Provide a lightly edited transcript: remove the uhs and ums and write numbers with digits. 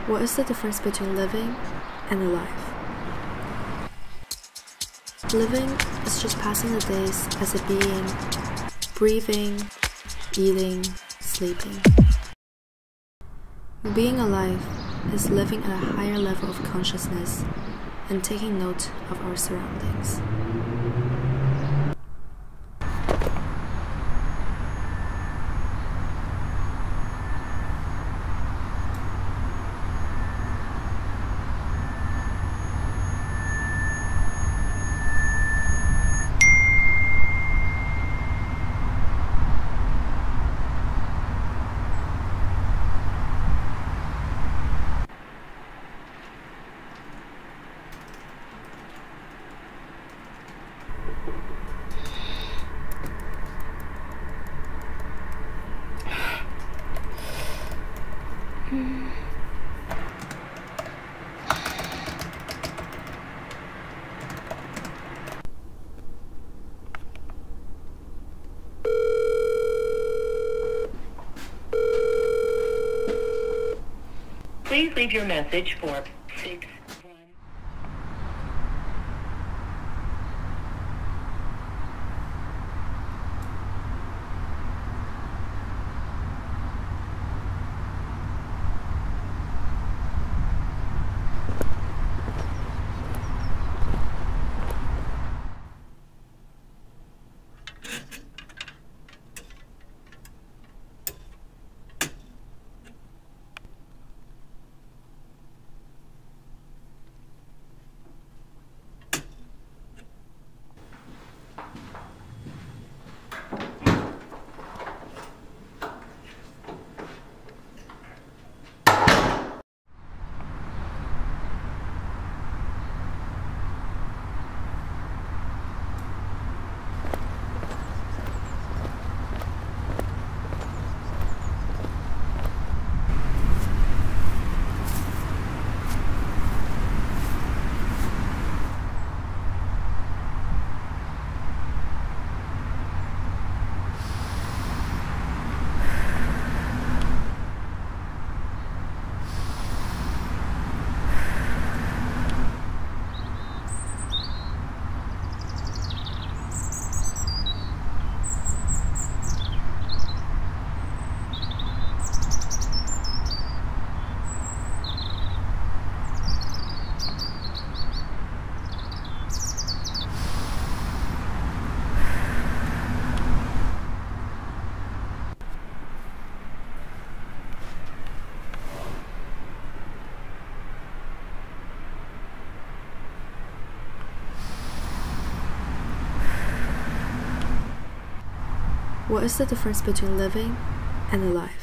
What is the difference between living and alive? Living is just passing the days as a being, breathing, eating, sleeping. Being alive is living at a higher level of consciousness and taking note of our surroundings. Please leave your message for 6. What is the difference between living and alive?